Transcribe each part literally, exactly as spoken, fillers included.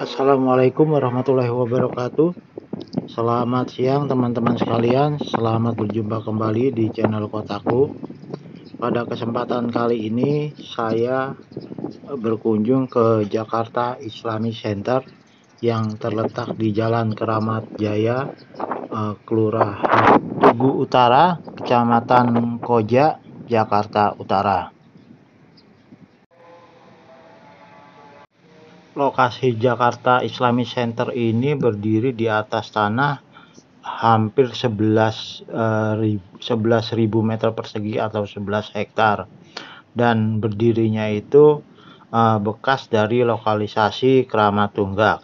Assalamualaikum warahmatullahi wabarakatuh. Selamat siang teman-teman sekalian. Selamat berjumpa kembali di channel Kotaku. Pada kesempatan kali ini saya berkunjung ke Jakarta Islamic Center yang terletak di Jalan Keramat Jaya, Kelurahan Tugu Utara, Kecamatan Koja, Jakarta Utara. Lokasi Jakarta Islamic Center ini berdiri di atas tanah hampir sebelas ribu meter persegi atau sebelas hektar, dan berdirinya itu uh, bekas dari lokalisasi Keramat Tunggak.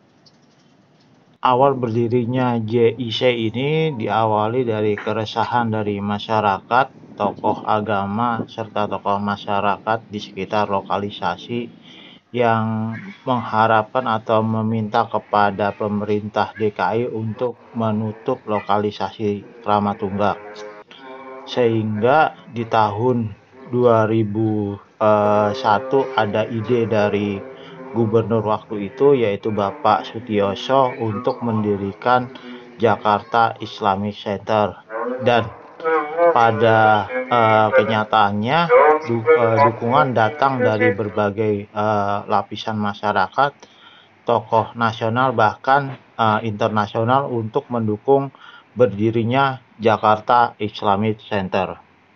Awal berdirinya J I C ini diawali dari keresahan dari masyarakat, tokoh agama, serta tokoh masyarakat di sekitar lokalisasi yang mengharapkan atau meminta kepada pemerintah D K I untuk menutup lokalisasi Keramat Tunggak. Sehingga di tahun dua ribu satu ada ide dari gubernur waktu itu, yaitu Bapak Sutioso, untuk mendirikan Jakarta Islamic Center. Dan pada uh, kenyataannya du, uh, dukungan datang dari berbagai uh, lapisan masyarakat, tokoh nasional bahkan uh, internasional untuk mendukung berdirinya Jakarta Islamic Center.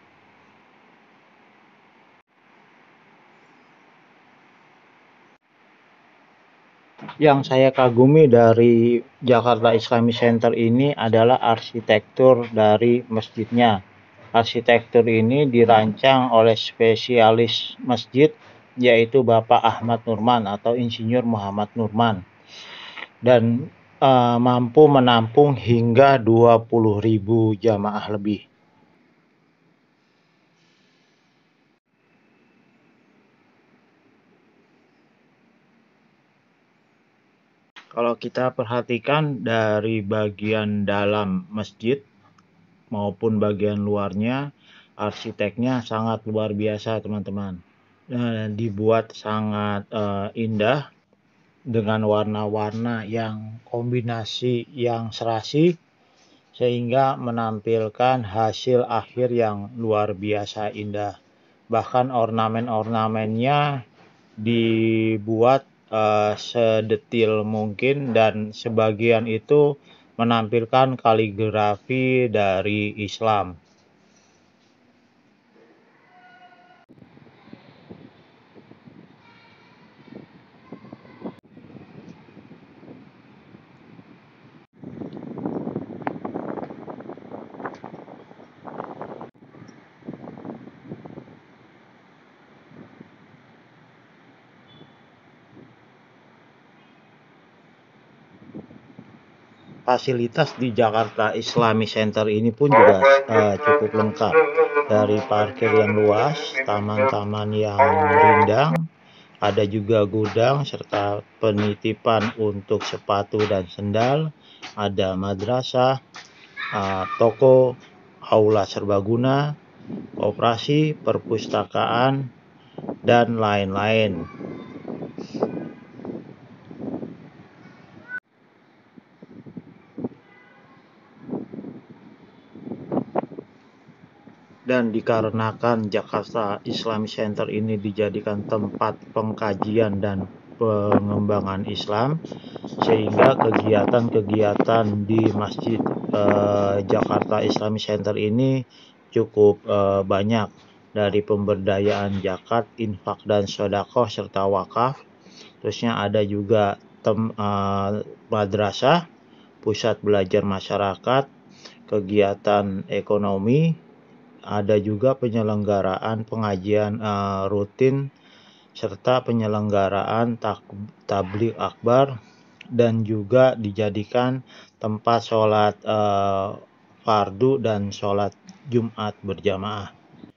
Yang saya kagumi dari Jakarta Islamic Center ini adalah arsitektur dari masjidnya. Arsitektur ini dirancang oleh spesialis masjid, yaitu Bapak Ahmad Nurman atau Insinyur Muhammad Nurman, dan uh, mampu menampung hingga dua puluh ribu jamaah lebih. Kalau kita perhatikan dari bagian dalam masjid maupun bagian luarnya, arsiteknya sangat luar biasa, teman-teman. Nah, dibuat sangat uh, indah dengan warna-warna yang kombinasi yang serasi, sehingga menampilkan hasil akhir yang luar biasa indah. Bahkan ornamen-ornamennya dibuat uh, sedetil mungkin, dan sebagian itu menampilkan kaligrafi dari Islam. Fasilitas di Jakarta Islamic Center ini pun juga uh, cukup lengkap, dari parkir yang luas, taman-taman yang rindang, ada juga gudang serta penitipan untuk sepatu dan sendal, ada madrasah, uh, toko, aula serbaguna, koperasi, perpustakaan, dan lain-lain. Dan dikarenakan Jakarta Islamic Center ini dijadikan tempat pengkajian dan pengembangan Islam, sehingga kegiatan-kegiatan di Masjid eh, Jakarta Islamic Center ini cukup eh, banyak, dari pemberdayaan zakat, infak dan sedekah serta wakaf. Terusnya ada juga tem, eh, madrasah, pusat belajar masyarakat, kegiatan ekonomi, ada juga penyelenggaraan pengajian uh, rutin, serta penyelenggaraan tabligh akbar, dan juga dijadikan tempat sholat uh, fardu dan sholat Jumat berjamaah.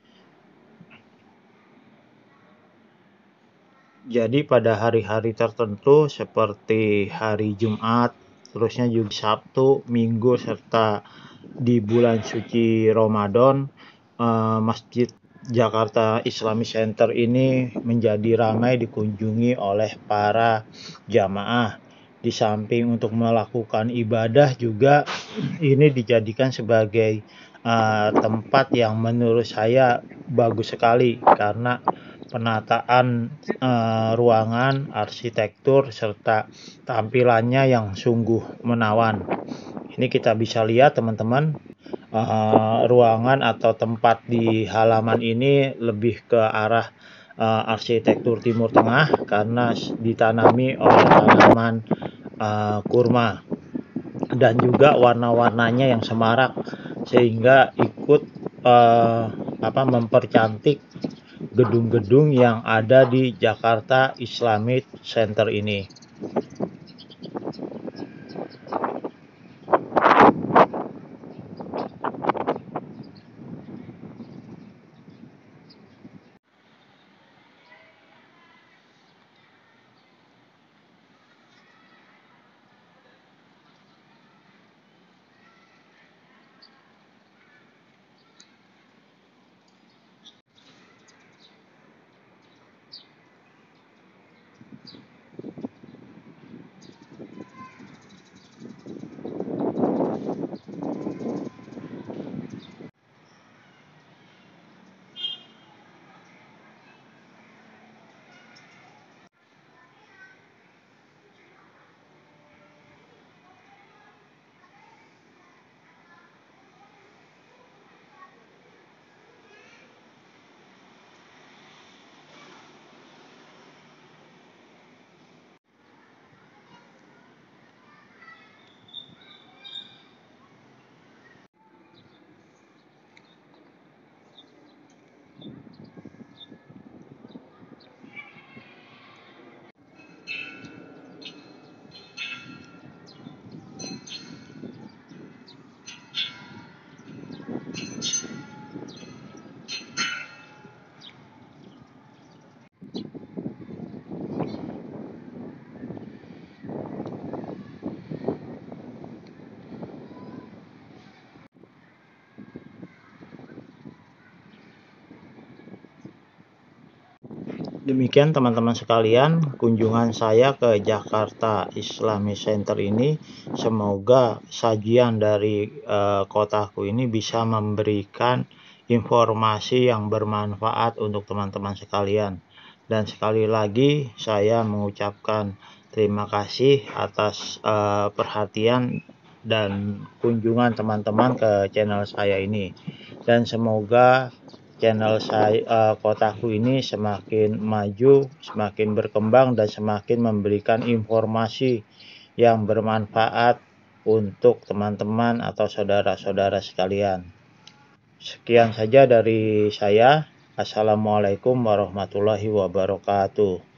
Jadi pada hari-hari tertentu seperti hari Jumat, terusnya juga Sabtu, Minggu, serta di bulan suci Ramadan, Uh, masjid Jakarta Islamic Center ini menjadi ramai dikunjungi oleh para jamaah. Di samping untuk melakukan ibadah juga ini dijadikan sebagai uh, tempat yang menurut saya bagus sekali karena penataan uh, ruangan, arsitektur, serta tampilannya yang sungguh menawan. Ini kita bisa lihat teman-teman, uh, ruangan atau tempat di halaman ini lebih ke arah uh, arsitektur Timur Tengah karena ditanami oleh tanaman uh, kurma dan juga warna-warnanya yang semarak sehingga ikut uh, apa mempercantik gedung-gedung yang ada di Jakarta Islamic Center ini. Demikian teman-teman sekalian, kunjungan saya ke Jakarta Islamic Center ini. Semoga sajian dari uh, kotaku ini bisa memberikan informasi yang bermanfaat untuk teman-teman sekalian. Dan sekali lagi saya mengucapkan terima kasih atas uh, perhatian dan kunjungan teman-teman ke channel saya ini. Dan semoga channel saya uh, kotaku ini semakin maju, semakin berkembang dan semakin memberikan informasi yang bermanfaat untuk teman-teman atau saudara-saudara sekalian. Sekian saja dari saya. Assalamualaikum warahmatullahi wabarakatuh.